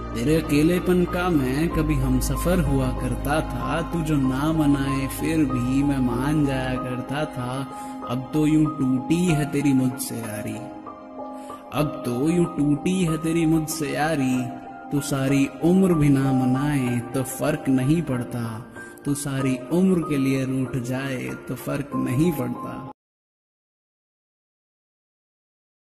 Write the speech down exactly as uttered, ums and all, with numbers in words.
तेरे अकेलेपन का मैं कभी हम सफर हुआ करता था, तू जो ना मनाए फिर भी मैं मान जाया करता था। अब तो यूं टूटी है तेरी मुझसे यारी, अब तो यूं टूटी है तेरी मुझसे यारी। तू सारी उम्र भी ना मनाए तो फर्क नहीं पड़ता, तू सारी उम्र के लिए रूठ जाए तो फर्क नहीं पड़ता।